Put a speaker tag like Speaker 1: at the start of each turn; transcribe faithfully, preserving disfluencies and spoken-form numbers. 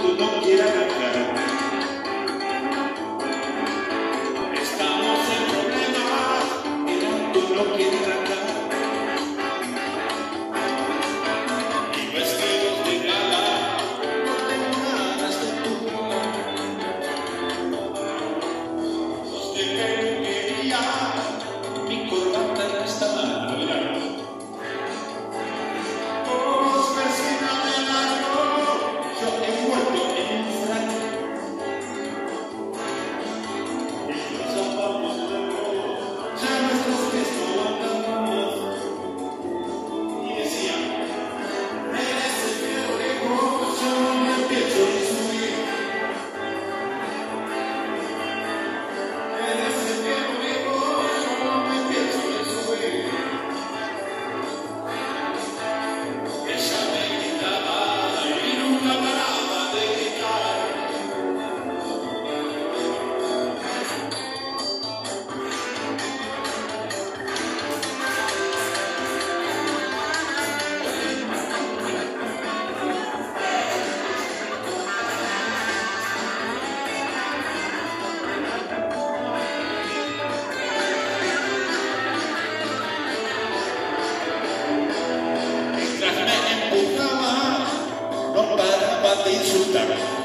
Speaker 1: tú no quieras arrancar. Estamos en problemas, mira, tú no quieres arrancar. Y vestidos de gala, no tengo ganas de tu los de peluquería, mi corbata no está mal, mira. Los vecinos de largo, yo envuelto en un frac. Y los zapatos nuevos, ya nuestros pies no aguantan más. Y decía, eres el viejo lejos, yo no me empiezo ni subir. Eres el viejo lejos, yo no me empiezo ni subir. Ella me gritaba y nunca paraba de gritar. Mientras me empujaba, no paraba de insultar.